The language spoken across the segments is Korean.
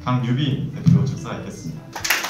강유빈 대표 축사하겠습니다.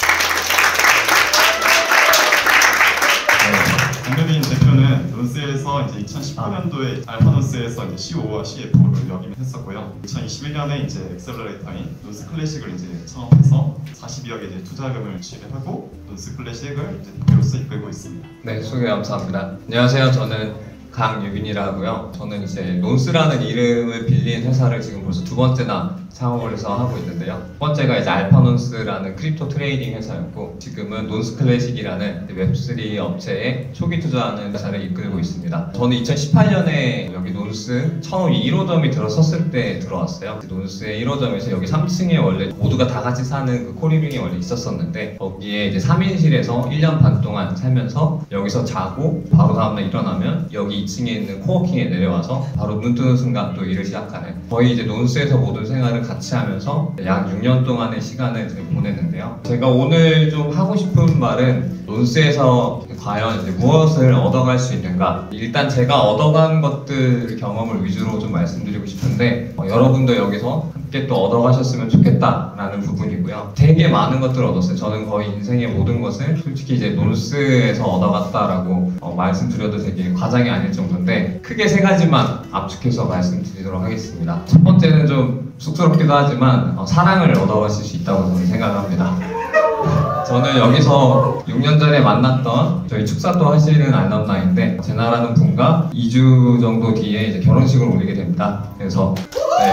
강유빈 대표는 논스에서 이제 2019년도에 알파논스에서 이제 CO와 CFO를 역임했었고요. 2021년에 이제 엑셀러레이터인 논스 클래식을 이제 창업해서 42억의 이제 투자금을 취득하고 논스 클래식을 이제 대표로서 이끌고 있습니다. 네, 소개 감사합니다. 안녕하세요. 저는 강유빈이라 하고요. 저는 이제 논스라는 이름을 빌린 회사를 지금 벌써 두 번째나 창업을 해서 하고 있는데요. 첫 번째가 이제 알파논스라는 크립토 트레이딩 회사였고, 지금은 논스 클래식이라는 웹3 업체에 초기 투자하는 회사를 이끌고 있습니다. 저는 2018년에 여기 논스 처음 1호점이 들어섰을 때 들어왔어요. 논스의 1호점에서 여기 3층에 원래 모두가 다 같이 사는 그 코리빙이 원래 있었었는데, 거기에 이제 3인실에서 1년 반 동안 살면서 여기서 자고 바로 다음날 일어나면 여기 2층에 있는 코워킹에 내려와서 바로 눈 뜨는 순간 또 일을 시작하는, 거의 이제 논스에서 모든 생활을 같이 하면서 약 6년 동안의 시간을 지금 보냈는데요. 제가 오늘 좀 하고 싶은 말은 논스에서 과연 이제 무엇을 얻어갈 수 있는가, 일단 제가 얻어간 것들 경험을 위주로 좀 말씀드리고 싶은데, 여러분도 여기서 함께 또 얻어가셨으면 좋겠다라는 부분이고요. 되게 많은 것들을 얻었어요. 저는 거의 인생의 모든 것을 솔직히 이제 논스에서 얻어갔다라고 말씀드려도 되게 과장이 아닐 정도인데, 크게 세 가지만 압축해서 말씀드리도록 하겠습니다. 첫 번째는 좀 쑥스럽기도 하지만 사랑을 얻어가실 수 있다고 저는 생각합니다. 저는 여기서 6년 전에 만났던 저희 축사도 하시는 알럼나인데, 제나라는 분과 2주 정도 뒤에 이제 결혼식을 올리게 됩니다. 그래서 네.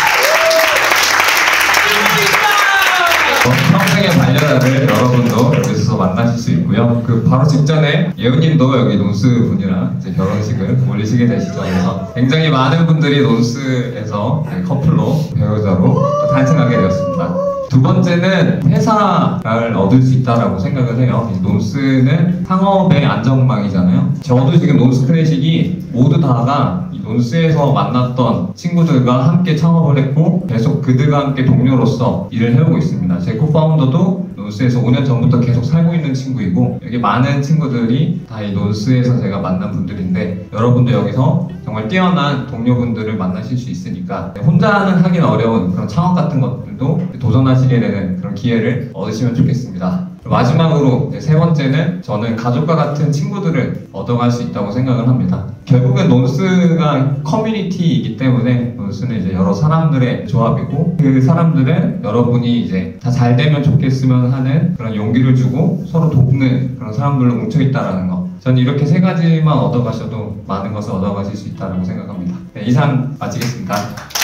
평생의 반려자를 여러분도 여기서 만나실 수 있고요. 그 바로 직전에 예우님도 여기 논스 분이랑 이제 결혼식을 올리시게 되시죠. 그래서 굉장히 많은 분들이 논스에서 커플로 배우자로 탄생하게 되었습니다. 두 번째는 회사를 얻을 수 있다고 생각을 해요. 논스는 상업의 안전망이잖아요. 저도 지금 논스 클래식이 모두 다가 논스에서 만났던 친구들과 함께 창업을 했고, 계속 그들과 함께 동료로서 일을 해오고 있습니다. 제 코파운더도 논스에서 5년 전부터 계속 살고 있는 친구이고, 여기 많은 친구들이 다 이 논스에서 제가 만난 분들인데, 여러분도 여기서 정말 뛰어난 동료분들을 만나실 수 있으니까 혼자는 하긴 어려운 그런 창업 같은 것들도 도전하시게 되는 그런 기회를 얻으시면 좋겠습니다. 마지막으로 세 번째는 저는 가족과 같은 친구들을 얻어갈 수 있다고 생각을 합니다. 결국엔 논스가 커뮤니티이기 때문에, 논스는 이제 여러 사람들의 조합이고, 그 사람들은 여러분이 이제 다 잘 되면 좋겠으면 하는 그런 용기를 주고 서로 돕는 그런 사람들로 뭉쳐있다라는 거, 저는 이렇게 세 가지만 얻어가셔도 많은 것을 얻어가실 수 있다고 생각합니다. 네, 이상 마치겠습니다.